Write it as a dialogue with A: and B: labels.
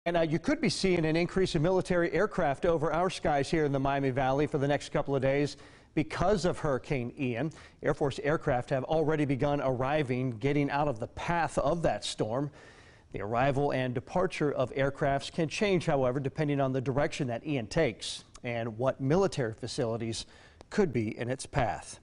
A: And you could be seeing an increase in military aircraft over our skies here in the Miami Valley for the next couple of days because of Hurricane Ian. Air Force aircraft have already begun arriving, getting out of the path of that storm. The arrival and departure of aircrafts can change, however, depending on the direction that Ian takes and what military facilities could be in its path.